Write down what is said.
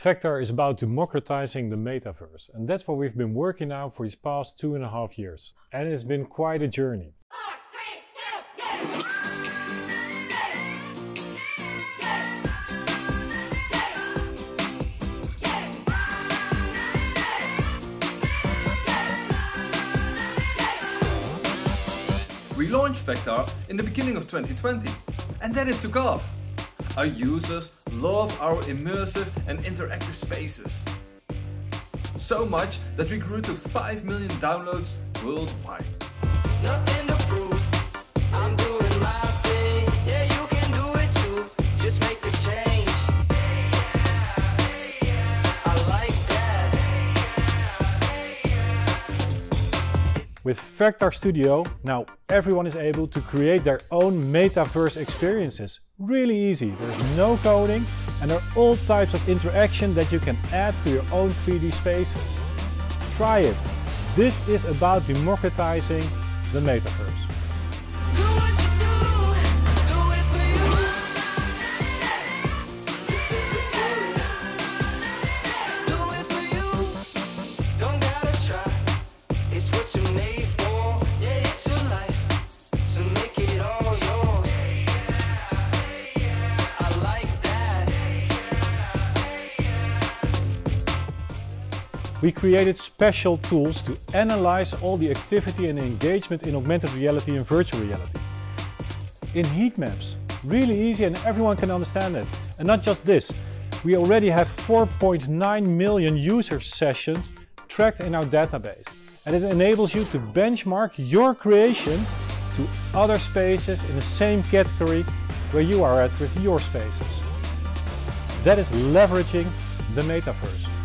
Fectar is about democratizing the metaverse, and that's what we've been working on for these past 2.5 years. And it's been quite a journey. We launched Fectar in the beginning of 2020, and then it took off. Our users love our immersive and interactive spaces. So much that we grew to 5 million downloads worldwide. Nothing to prove, I'm doing my thing. Yeah, you can do it too, just make the change. I like that. With Fectar Studio, now everyone is able to create their own metaverse experiences. Really easy, there's no coding and there are all types of interaction that you can add to your own 3D spaces. Try it. This is about democratizing the metaverse. Do what you do it for you. Do it for you. Don't gotta try, it's what you're made for. Yeah, it's your life, so make it all yours. I like that. We created special tools to analyze all the activity and engagement in augmented reality and virtual reality. In heat maps, really easy and everyone can understand it. And not just this, we already have 4.9 million user sessions tracked in our database. And it enables you to benchmark your creation to other spaces in the same category where you are at with your spaces. That is leveraging the metaverse.